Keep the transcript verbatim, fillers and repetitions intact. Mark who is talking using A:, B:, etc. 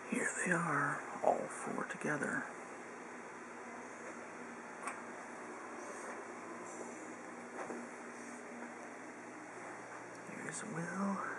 A: Here they are, all four together. Here's Will.